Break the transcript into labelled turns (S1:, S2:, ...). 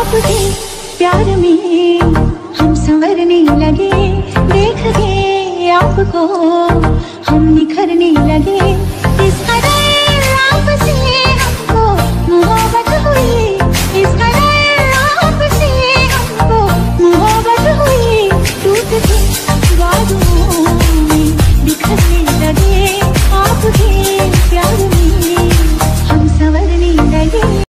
S1: आपके प्यार में हम संवरने लगे, देख के आपको हम निखरने लगे। इस कदर